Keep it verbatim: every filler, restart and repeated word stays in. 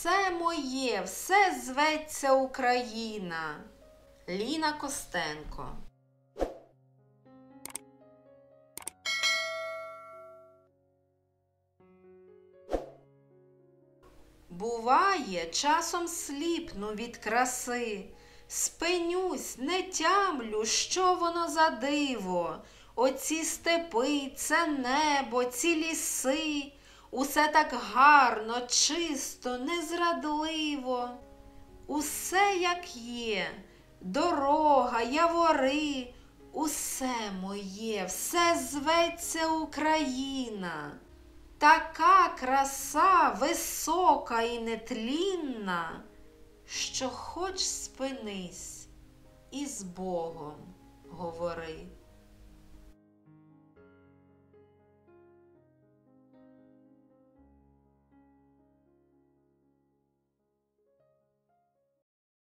все моє, все зветься Україна. Ліна Костенко. Буває, часом сліпну від краси, спинюсь, не тямлю, що воно за диво. Оці степи, це небо, ці ліси, усе так гарно, чисто, незрадливо. Усе як є, дорога, явори, усе моє, все зветься Україна. Така краса висока і нетлінна, що хоч спинись і з Богом говори.